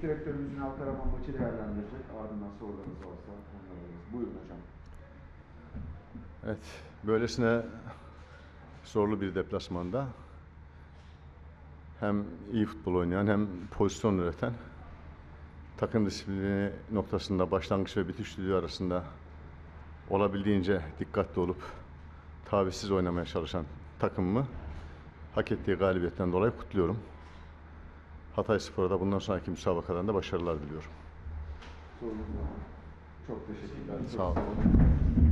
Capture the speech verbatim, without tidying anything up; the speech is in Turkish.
direktörümüz Ünal Karaman maçı değerlendirecek. Ardından sorularınız varsa onları alırız. Buyurun hocam. Evet, böylesine zorlu bir deplasmanda hem iyi futbol oynayan hem pozisyon üreten, takım disiplini noktasında başlangıç ve bitiş düdüğü arasında olabildiğince dikkatli olup tavizsiz oynamaya çalışan takımımı hak ettiği galibiyetten dolayı kutluyorum. Hatayspor'a da bundan sonraki müsabakalarında başarılar diliyorum. Sorunuz var mı? Çok teşekkürler. Sağ olun.